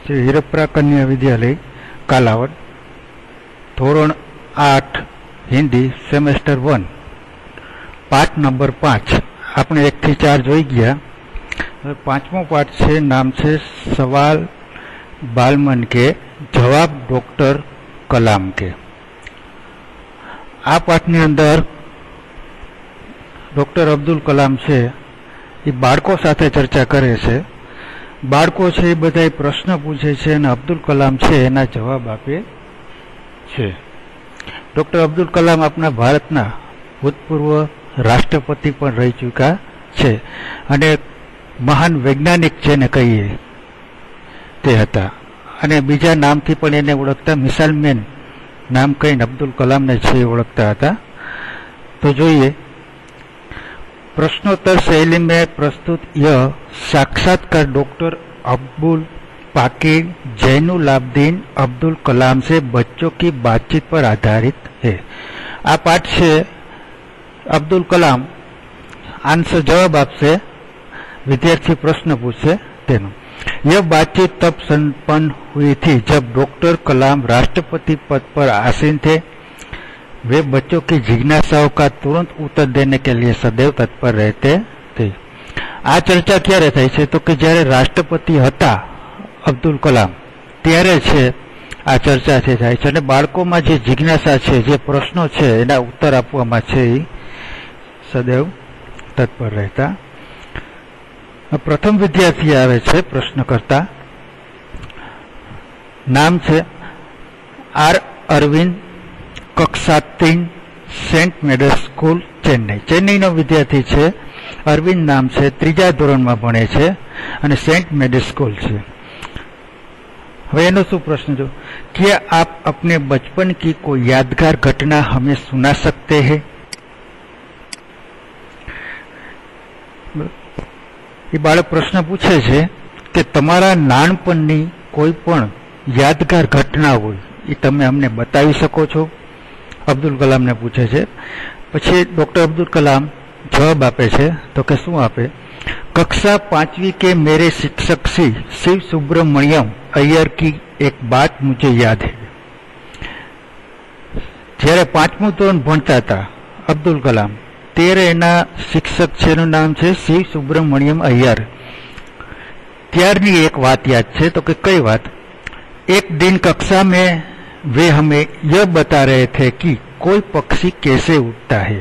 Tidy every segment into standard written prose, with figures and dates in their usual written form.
श्री हीरप्पा कन्या विद्यालय कालावड धोरण 8 हिंदी सेमेस्टर 1 पाठ नंबर 5 आपने 1 થી 4 જોઈ ગયા। હવે પાંચમો પાઠ છે, નામ છે સવાલ બાલમન के જવાબ ડોક્ટર કલામ के। આ પાઠની અંદર ડોક્ટર અબ્દુલ કલામ છે એ બાળકો સાથે ચર્ચા કરે છે। બાળકો છે એ બધા પ્રશ્ન પૂછે છે અને અબ્દુલ કલામ છે એના જવાબ આપે છે। ડોક્ટર અબ્દુલ કલામ આપણા ભારતના ભૂતપૂર્વ રાષ્ટ્રપતિ પણ રહી ચૂક્યા છે અને મહાન વૈજ્ઞાનિક જેને કહીએ તે હતા અને બીજા નામથી પણ એને ઓળખતા મિસાઇલ મેન નામ કહીને અબ્દુલ કલામને છે ઓળખતા હતા। तो જોઈએ प्रश्नोत्तर शैली में प्रस्तुत यह साक्षात्कार डॉक्टर अब्दुल पाकिर जैनुलाब्दीन अब्दुल कलाम से बच्चों की बातचीत पर आधारित है। आ पाठ से अब्दुल कलाम आंसर जवाब आपसे विद्यार्थी प्रश्न पूछे तेनो। यह बातचीत तब संपन्न हुई थी जब डॉक्टर कलाम राष्ट्रपति पद पर आसीन थे। वे बच्चों की जिज्ञासाओं का तुरंत उत्तर देने के लिए सदैव तत्पर रहते थे। आ चर्चा क्यारे थई छे तो कि ज्यारे राष्ट्रपति हता अब्दुल कलाम त्यारे छे आ चर्चा छे थाय छे अने बाळकोमां जे जिज्ञासा छे जे प्रश्नो छे एना उत्तर आपवामां छे सदैव तत्पर रहता। प्रथम विद्यार्थी आवे छे प्रश्नकर्ता, नाम छे आर अरविंद, कक्षा 3 Saint Medal School Chennai. Chennai नो विद्यार्थी छे अरविंद नाम छे, त्रीजा धोरण में भणे छे अने सेंट मेडल स्कूल छे। हवे एनो शुं प्रश्न जो, क्या आप अपने बचपन की कोई यादगार घटना हमें सुना सकते हैं? ये बाळक प्रश्न पूछे छे कि तमारा नानपणनी कोई पण यादगार घटना होय ए तमे अमने बतावी शको छो? अब्दुल कलाम ने पूछे छे। पछी डॉक्टर अब्दुल कलाम जवाब आपे छे तो के शुं आपे? कक्षा 5वीं के मेरे शिक्षक श्री शिव सुब्रमण्यम अय्यर की एक बात मुझे याद है। જ્યારે 5મું ધોરણ ભણતા હતા અબ્દુલ કલામ ત્યારે એના शिक्षक છે એનું નામ છે शिव सुब्रमण्यम अय्यर। ત્યારની એક વાત યાદ છે તો કે કઈ વાત? एक दिन कक्षा में वे हमें यह बता रहे थे कि कोई पक्षी कैसे उड़ता है।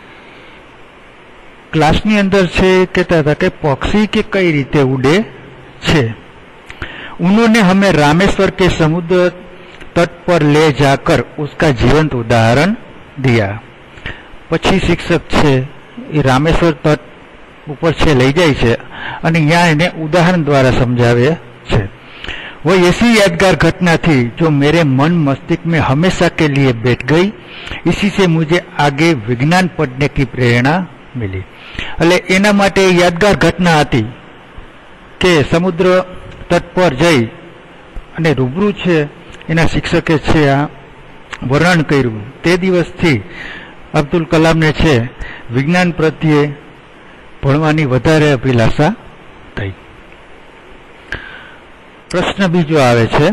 क्लास ની અંદર છે कहता था कि पक्षी के कई रीते उड़े छे। उन्होंने हमें रामेश्वर के समुद्र तट पर ले जाकर उसका जीवंत उदाहरण दिया। પછી શિક્ષક છે એ રામેશ્વર તટ ઉપર છે લઈ જાય છે અને ત્યાં એને ઉદાહરણ દ્વારા સમજાવે છે। वो ऐसी यादगार घटना थी जो मेरे मन मस्तिष्क में हमेशा के लिए बैठ गई। इसी से मुझे आगे विज्ञान पढ़ने की प्रेरणा मिली। એટલે એના માટે યાદગાર ઘટના હતી કે સમુદ્ર તટ પર જઈ અને રૂબરૂ છે એના શિક્ષકે છે આ વર્ણન કર્યું। તે દિવસથી અબ્દુલ કલામને છે વિજ્ઞાન પ્રત્યે ભણવાની વધારે અભિલાષા થઈ। प्रश्न बीजो आवे छे,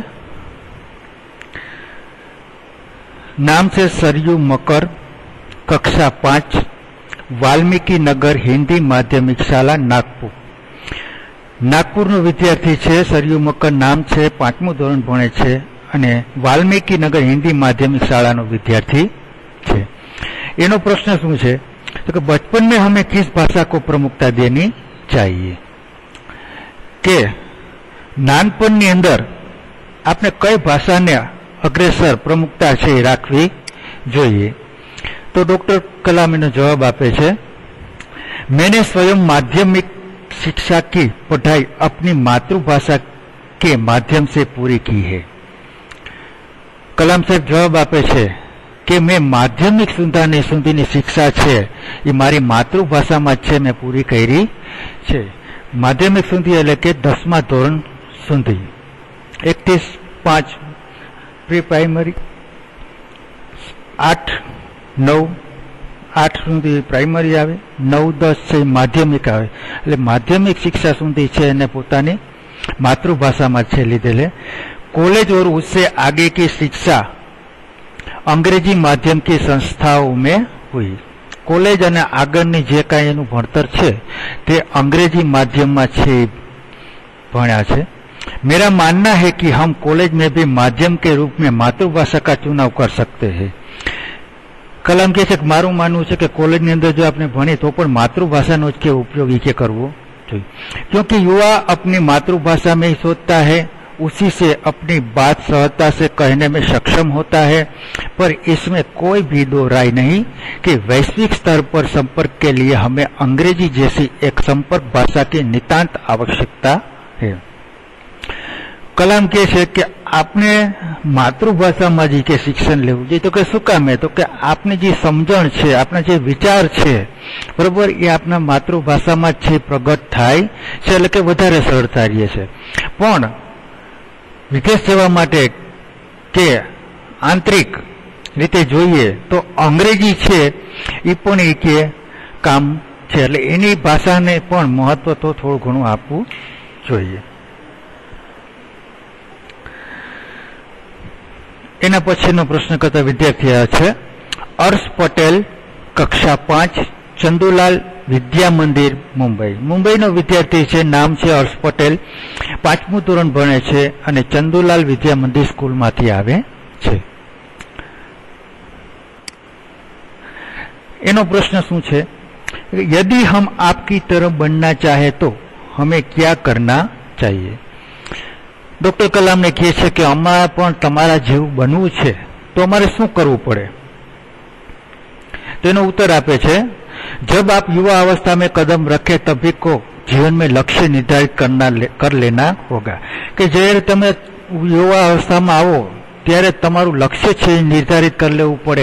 नाम से सरयू मकर, कक्षा 5, वाल्मीकि नगर हिंदी माध्यमिक शाला नागपुर। नागपुर नो विद्यार्थी छे सरयू मकर नाम छे, 5मुं धोरण भणे छे अने वाल्मीकि नगर हिंदी माध्यमिक शाला नो विद्यार्थी छे। एनो प्रश्न शुं छे तो कि बचपन में हमें किस भाषा को प्रमुखता देनी चाहिए? के नानपणनी अंदर आपने कई भाषा ने अग्रेसर प्रमुखता छे राखवी जोईए? तो डॉक्टर कलाम एनो जवाब आपे छे, मैंने स्वयं माध्यमिक शिक्षा की पढ़ाई अपनी मातृभाषा के माध्यम से पूरी की है। कलाम साहब जवाब आपे छे कि मैं माध्यमिक सुधीनी शिक्षा छे ए मारी मातृभाषा में छे मैं पूरी करी छे। माध्यमिक सुधी एटले के 10मा धोरण सुधी, 1 થી 5 प्री प्राइमरी, 8, 9, 8 सुधी प्राइमरी आवे, 9, 10 છે માધ્યમિક આવે। એટલે માધ્યમિક શિક્ષા સુધી છે એને પોતાની मातृभाषा में छे लीधेले। कॉलेज और उससे आगे की शिक्षा अंग्रेजी माध्यम की संस्थाओं में हुई। कॉलेज अने आगळनी जे कांई एनुं भणतर छे ते अंग्रेजी माध्यम में छे भण्या छे। मेरा मानना है कि हम कॉलेज में भी माध्यम के रूप में मातृभाषा का चुनाव कर सकते हैं। कलाम कहे छे मारू मानवुं छे कि कॉलेज ની અંદર जो आपने भणी तो पण मातृभाषानो ज के उपयोग ई के करवो જોઈએ, क्योंकि युवा अपनी मातृभाषा में ही सोचता है, उसी से अपनी बात सहजता से कहने में सक्षम होता है। पर इसमें कोई भी दो राय नहीं कि वैश्विक स्तर पर संपर्क के लिए हमें अंग्रेजी जैसी एक संपर्क भाषा की नितांत आवश्यकता है। कलाम कहे छे कि आपने मातृभाषा में जी के शिक्षण लेवुं जोईए। तो के शुं काम है? तो के आपने जी समझण छे, आपना जे विचार छे बरोबर ए आपना मातृभाषा में छे प्रगट थाय छे, એટલે કે વધારે સરળતા રહે છે। પણ વિદેશ જવા માટે કે આંતરિક રીતે જોઈએ તો અંગ્રેજી છે એ પણ એ કે કામ છે, એટલે એની ભાષાને પણ મહત્વ તો થોડું ઘણું આપવું જોઈએ। एना पछीनो प्रश्न करता विद्यार्थी है अर्श पटेल कक्षा 5 चंदुलाल विद्या मंदिर मुंबई। मुंबई नो विद्यार्थी है, नाम है अर्श पटेल, 5मुं धोरण भणे छे अने चंदुलाल विद्या मंदिर स्कूल मांथी आवे छे। एनो प्रश्न शुं छे? यदि हम आपकी तरह बनना चाहे तो हमें क्या करना चाहिए? डॉक्टर कलाम ने कहे छे कि अमारे पण तमारा जेवुं बनवुं छे तो अमारे शुं करवुं पड़े? तेनो उत्तर आपे छे, जब आप युवा अवस्था में कदम रखे तभी को जीवन में लक्ष्य निर्धारित कर लेना होगा। कि जયારે તમે युवा अवस्था में आवो त्यारे तमारुं लक्ष्य छे निर्धारित कर लेवुं पड़े।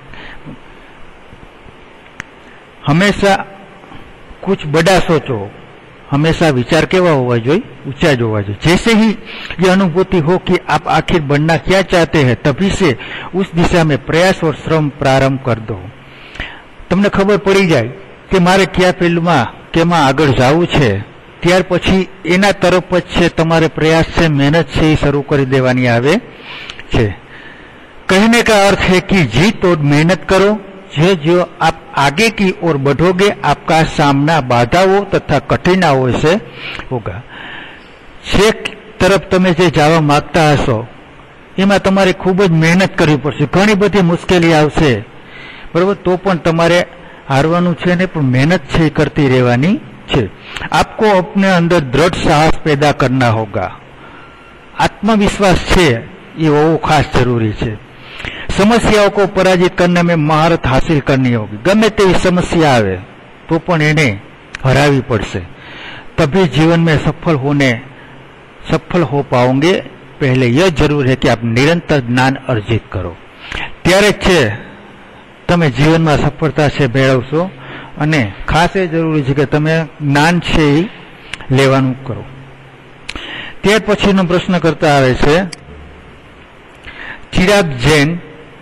हमेशा कुछ बड़ा सोचो, हमेशा विचार केवा होवा जोईए? ऊंचा ज होवा जोईए। जैसे ही ये अनुभूति हो कि आप आखिर बनना क्या चाहते हैं, तभी से उस दिशा में प्रयास और श्रम प्रारंभ कर दो। तमने खबर पड़ी जाए कि मारे क्या फील्ड में केमां आगळ जावुं छे, त्यार पछी एना तरफ ज छे तमारे प्रयास छे, मेहनत छे शुरू कर देवानी आवे छे। कहने का अर्थ है कि जीत और मेहनत करो। जो आप आगे की ओर बढ़ोगे आपका सामना बाधाओं तथा कठिनाइयों से होगा। छेक तरफ तमे जे जावा मांगता हशो एमां तमारे खूब ज मेहनत करवी पड़शे, घणी बधी मुश्केली आवशे बरोबर, तो पण तमारे हारवानुं छे ने, पण मेहनत छे करती रहेवानी छे। आपको अपने अंदर दृढ़ साहस पैदा करना होगा। आत्मविश्वास छे ये होवो खास जरूरी छे। समस्याओं को पराजित करने में महारत हासिल करनी होगी। गमे तेवी समस्या आवे तो पण एने हरावी पड़से, तभी जीवन में सफल हो पाओगे। पहले यह जरूर है कि आप निरंतर ज्ञान अर्जित करो, त्यारे छे तमे जीवन में सफलता छे मेळवशो। अने खास ए जरूरी छे कि तमे ज्ञान छे लेवानुं करो। त्यार पछीनो प्रश्न करता आवे छे चिराग जैन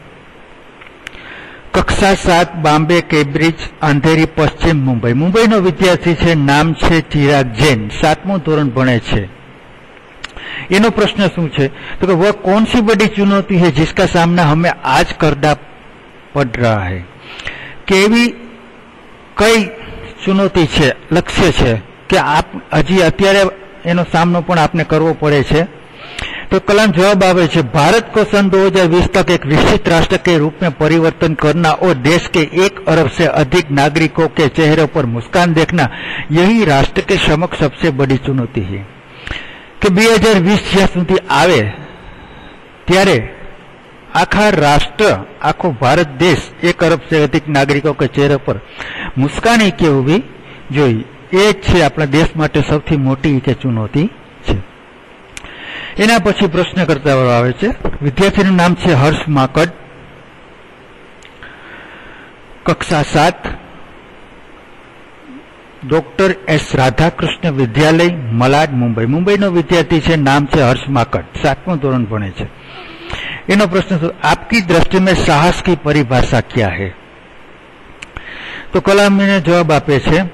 कक्षा 7 बॉम्बे केम्ब्रिज अंधेरी पश्चिम मुंबई। मुंबई नो विद्यार्थी है, नाम है चिराग जैन, 7मुं धोरण भणे छे। एनो प्रश्न शुं छे? तो कि वह कौन सी बड़ी चुनौती है जिसका सामना हमें आज करना पड़ रहा है? केवी कई चुनौती छे, लक्ष्य छे कि आप हजी अत्यारे एनो सामनो पण आपने करवो पड़े छे? तो कलाम जवाब आवे छे, भारत को सन 2020 तक एक विकसित राष्ट्र के रूप में परिवर्तन करना और देश के 1 अरब से अधिक नागरिकों के चेहरों पर मुस्कान देखना, यही राष्ट्र के समक्ष सबसे बड़ी चुनौती है। कि 2020 ज्यां सुधी आवे त्यारे आखा राष्ट्र, आखो भारत देश 1 अरब से अधिक नागरिकों के चेहरे पर मुस्कानी के होवी जोईए। ए छे आपણા देश માટે સૌથી મોટી કે ચુનौती છે। एना पछी प्रश्न करता आवे छे, विद्यार्थीनुं नाम छे हर्ष माकड़, कक्षा 7 डॉक्टर एस राधाकृष्ण विद्यालय मलाड मुंबई। मुंबई नो विद्यार्थी छे, नाम छे हर्ष माकड़, 7मुं धोरण भणे छे। एनो प्रश्न, आपकी दृष्टि में साहस की परिभाषा क्या है? तो कलाम ने जवाब आपे छे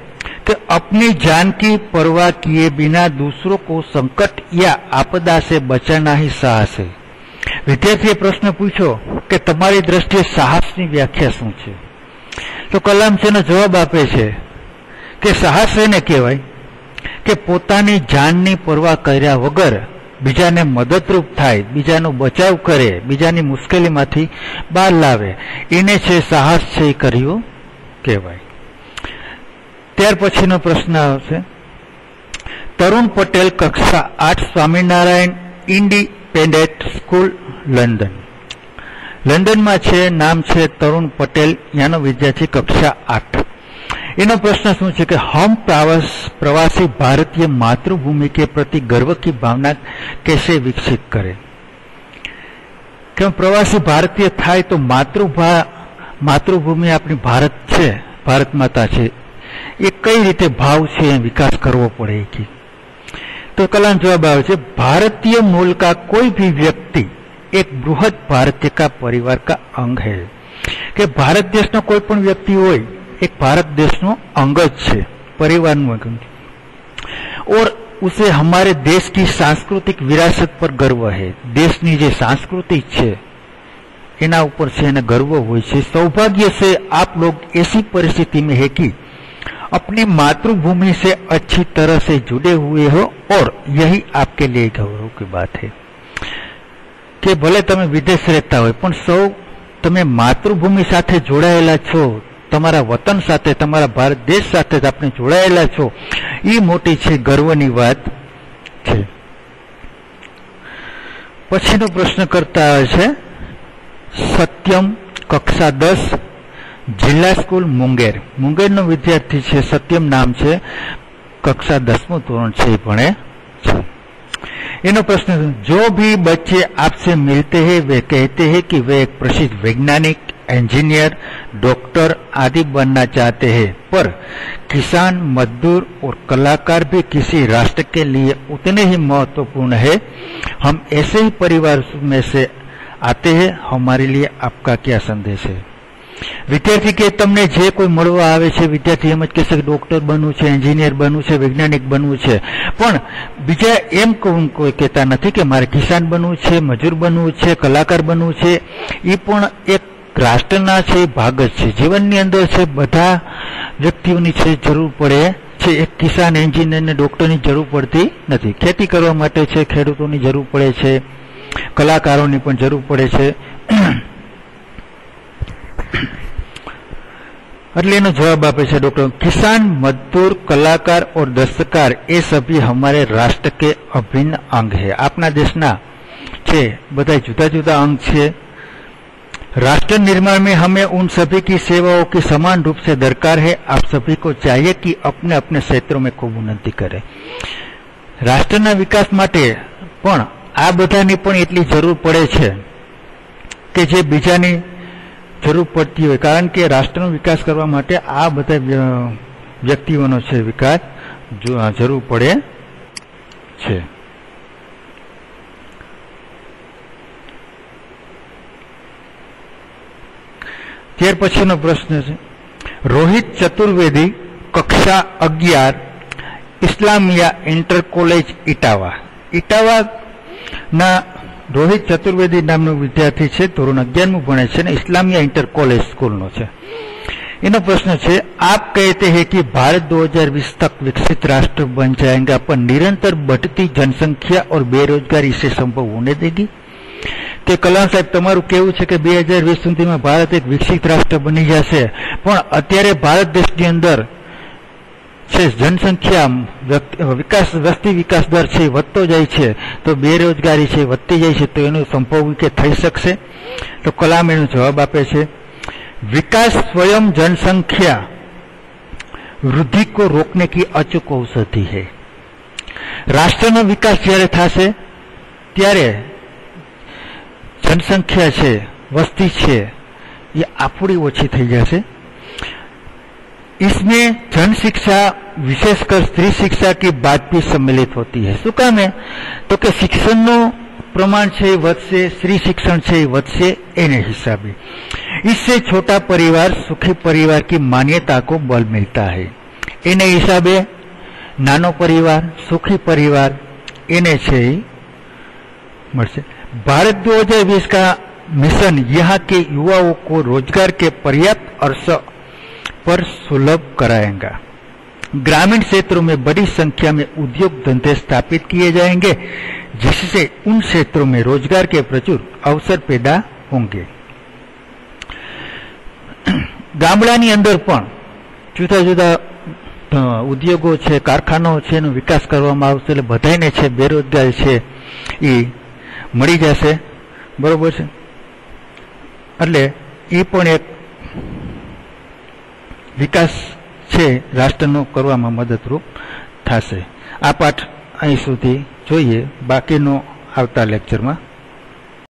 कि अपनी जान की परवाह किए बिना दूसरों को संकट या आपदा से बचाना ही साहस है। विद्यार्थीए प्रश्न पूछो कि तमारी दृष्टिए साहसनी व्याख्या शुं छे? तो कलाम तेनो जवाब आपे छे कि साहस एने कहेवाय कि पोतानी जाननी परवाह कर्या वगर बीजाने मददरूप थाय, बीजानो बचाव करे, बीजानी मुश्केलीमांथी बहार लावे, एने छे साहस छे कर्युं कहेवाय। त्यार पछीनो प्रश्न आवशे, तरुण पटेल कक्षा 8 Swaminarayan Independent School London. London में छे, नाम छे तरुण पटेल, यानो विद्यार्थी कक्षा 8। एनो प्रश्न शुं छे कि हम प्रवासी भारतीय मातृभूमि के प्रति गर्व की भावना कैसे विकसित करें? क्यों प्रवासी भारतीय थाय तो मातृभूमि अपनी भारत छे, भारत माता छे, ये कई रीते भाव छे विकास करवो पड़े की? तो कलाम जवाब आवे छे, भारतीय मूल का कोई भी व्यक्ति एक बृहद भारतीय का परिवार का अंग है। कि भारत देश नो कोई पण व्यक्ति होय एक भारत देश नो अंग छे, परिवार नो अंग, और उसे हमारे देश की सांस्कृतिक विरासत पर गर्व है। देशनी जे संस्कृति छे एना ऊपर से एने गर्व होय छे। सौभाग्य से आप लोग ऐसी परिस्थिति में है कि अपनी मातृभूमि से अच्छी तरह से जुड़े हुए हो, और यही आपके लिए गौरव की बात है कि भले तमे विदेश रहता हो पण सौ तमे मातृभूमि साथे जोड़ायेला छो, तमारा वतन साथे, तमारा भारत देश साथे आपने जोड़ायेला छो, ई मोटी छे गर्वनी वात छे। पछीनो प्रश्न करता है सत्यम कक्षा 10 जिला स्कूल मुंगेर। मुंगेर नो विद्यार्थी छे, सत्यम नाम छे, कक्षा 10मुं धोरण छे भणे छे। इनो प्रश्न, जो भी बच्चे आपसे मिलते हैं वे कहते हैं कि वे एक प्रसिद्ध वैज्ञानिक, इंजीनियर, डॉक्टर आदि बनना चाहते हैं, पर किसान, मजदूर और कलाकार भी किसी राष्ट्र के लिए उतने ही महत्वपूर्ण है। हम ऐसे ही परिवार में से आते हैं, हमारे लिए आपका क्या संदेश है? विद्यार्थी के तमने जे कोई मळवा आवे छे, विद्यार्थी एम ज कहे छे डॉक्टर बनवू छे, एंजीनियर बनवू छे, वैज्ञानिक बनवू छे, पण बीजा एम कोई कहेता नथी कि मारे किसान बनवू छे, मजूर बनवू छे, कलाकार बनवू छे। ई पण एक राष्ट्રના છે, ભાગ જ છે। જીવનની અંદર છે બધા વ્યક્તિઓની છે જરૂર પડે છે। એક કિસાન, એન્જિનિયર ને ડોક્ટરની જરૂર પડતી નથી। ખેતી કરવા માટે છે ખેડૂતોની જરૂર પડે છે, કલાકારોની પણ જરૂર પડે છે। એટલે એનો જવાબ આપે છે डॉक्टर, किसान, मजदूर, कलाकार और दस्तकार ये सभी हमारे राष्ट्र के अभिन्न अंग है। अपना देशना छे बधा जुदा जुदा अंग छे। राष्ट्र निर्माण में हमें उन सभी की सेवाओं की समान रूप से दरकार है। आप सभी को चाहिए कि अपने अपने क्षेत्रों में खूब उन्नति करें। राष्ट्रना विकास माटे पण आ बधानी पण एटली जरूर पड़े छे के जे बीजानी जरूर पड़ती हो, कारण के राष्ट्रनो विकास करवा माटे आ बधा व्यक्तिओनो छे विकास जरूर पड़े छे। त्यार पछीनो प्रश्न है रोहित चतुर्वेदी कक्षा 11 इस्लामिया इंटर कॉलेज इटावा। इटावा ना रोहित चतुर्वेदी नामनो विद्यार्थी है, धोरण 11मुं भणे छे ने इस्लामिया इंटर कॉलेज स्कूल नो छे। इनो प्रश्न है, आप कहते हैं कि भारत 2020 तक विकसित राष्ट्र बन जाएगा, पर निरंतर बढ़ती जनसंख्या और बेरोजगारी इसे संभव होने देगी? કે કલામ સાહેબ તમારું કેવું છે કે 2020 સુધીમાં ભારત એક વિકસિત રાષ્ટ્ર બની જશે, પણ અત્યારે ભારત દેશની અંદર છે જનસંખ્યા વિકાસ વસ્તી વિકાસ દર છે વધતો જાય છે, તો બેરોજગારી છે વધતી જાય છે, તો એનું સંભવ કે થઈ શકશે? તો કલામ એનો જવાબ આપે છે, विकास स्वयं जनसंख्या वृद्धि को रोकने की अचूक औषधि है। राष्ट्रનો विकास જ્યારે થશે ત્યારે जनसंख्या है, वस्ती है, ये आपड़ी ओछी थी जाए। इसमें जन शिक्षा विशेषकर स्त्री शिक्षा की बात भी सम्मिलित होती है। शू काम है तो कि शिक्षण नो प्रमाण है वधशे, स्त्री शिक्षण है वधशे एने हिसाबे। इससे छोटा परिवार सुखी परिवार की मान्यता को बल मिलता है। એને હિસાબે નાનો પરિવાર, सुखी परिवार એને છે મળશે। भारत 2020 का मिशन यहाँ के युवाओं को रोजगार के पर्याप्त अवसर पर सुलभ कराएगा। ग्रामीण क्षेत्रों में बड़ी संख्या में उद्योग धंधे स्थापित किए जाएंगे, जिससे उन क्षेत्रों में रोजगार के प्रचुर अवसर पैदा होंगे। गामडानी अंदर पण जुदा जुदा उद्योगों छे, कारखानाओं छे, एनो विकास करवामां आवशे એટલે બધાયને છે બેરોજગારી છે એ મળી જશે। બરોબર છે, એટલે એ પણ એક વિકાસ છે રાષ્ટ્રનો કરવામાં મદદરૂપ થશે। આ પાઠ અહીં સુધી જોઈએ, બાકીનો આવતા લેક્ચરમાં